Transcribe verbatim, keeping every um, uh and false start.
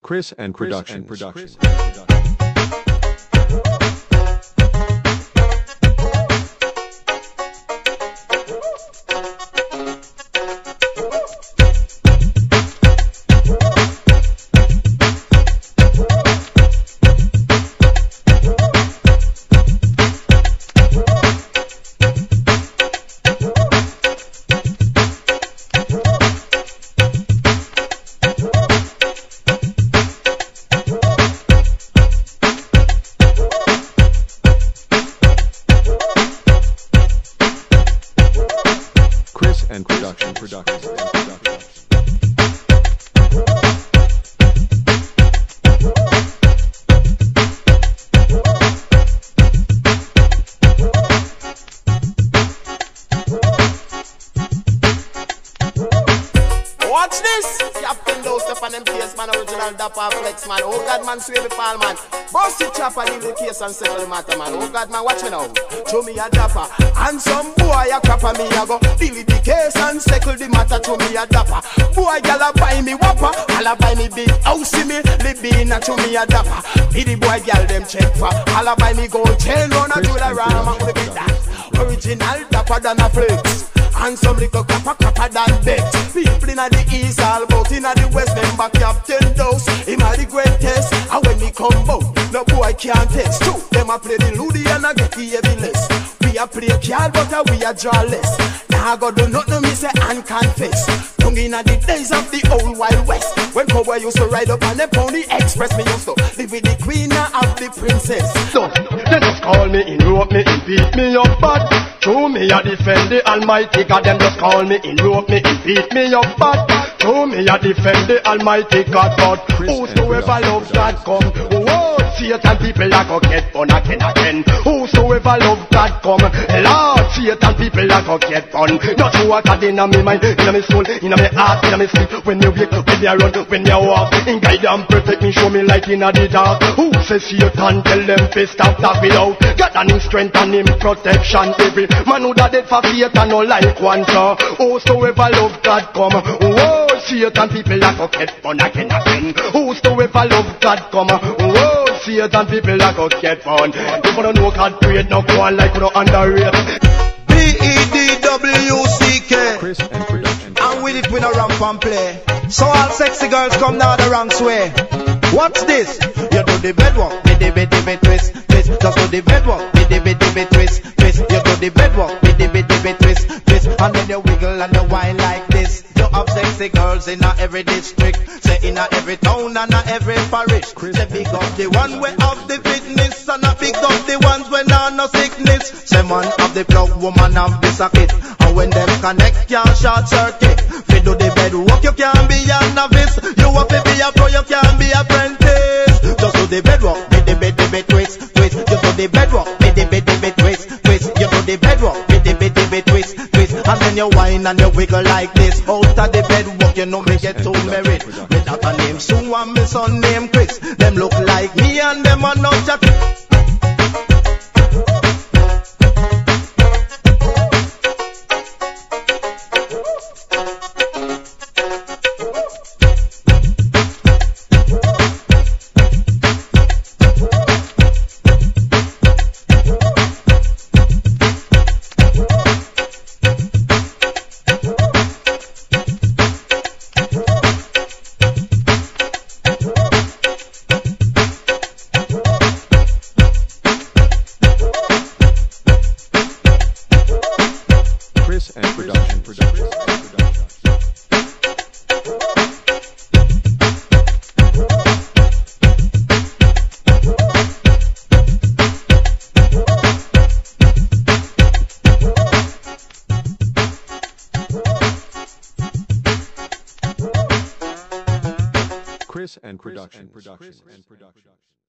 Chris and Production. Production. And production, production, and production. Watch this! Captain Low step on them case, man, original Dapper Flex, man. Oh God, man, sway me fall, man. Bust it, chopper, leave the case and settle the matter, man. Oh God, man, watch me now. Show me a dapper. And some boy a crapper, me a go deal with the case and settle the matter. To me a dapper. Boy, y'all a buy me whopper. Y'all a buy me big house, see me living a to me a dapper. Be the boy, y'all them check for. Y'all a buy me gold chain, run a to the ram and with the that. Original dapper than a flex. And some little crapper crapper than bet. People inna the east all about, inna the west them back Captain Dose. Him a the greatest. And when me come out, no boy can't test. Two, them a play the Ludi and a get the heavy list. We a play card but a we a draw less. Now I go do nothing me say and confess. Young inna the days of the old Wild West, when cowboy used to ride up on the Pony Express. Me used to live with the queen of the princess. So, they just call me in, rope me in, beat me up bad. Show me a defend the Almighty God. Them just call me in, rope me in, beat me up bad. Show me a defend the Almighty God. But whosoever loves God come. Whoa, Satan people a go get fun again again. Whosoever loves God come. Lord, Satan people a go get fun. Not true what God inna me mind, inna me soul, inna me heart, inna me sleep. When you wake up, when you run, when you walk, in guide and protect me, show me light inna the dark. Who says Satan tell them to stop that without God and him strength and him protection. Every man who da dead for Satan no like one so. Whosoever love God come. Whoa, Satan people a go get fun again again. Whosoever love God come. Whoa, Satan people a go get fun. If you don't know God prayed, no go on like you don't underrate. P E D W C K. Chris and Production. And with it we no ramp and play. So all sexy girls come down the wrong way. What's this? You do the bedwalk, biddy biddy biddy twist, twist. Just do the bedwalk, biddy biddy biddy twist, twist. You do the bedwalk, biddy biddy biddy twist, twist. And then you wiggle and you whine like this. You have sexy girls in a every district, say in a every town and a every parish. Say big up the one way of the fitness and a big up the ones when are no sickness. Say man of the plug, woman of the socket. And when them connect, can't short circuit. Fi do the bedwalk, you can't be a novice. You have to be a pro, you can't be apprentice. Just do the bedwalk, biddy biddy biddy twist, twist. You do the bedwalk, biddy biddy biddy twist, twist. You do the bedwalk, biddy biddy biddy twist, twist. And then you whine and you wiggle like this. Out of the bedwalk, you know me get too married. Me daughter name Sue and me son name Chris. Them look like me and them are not jacket. Chris and Production. Production. Chris and Production. Production.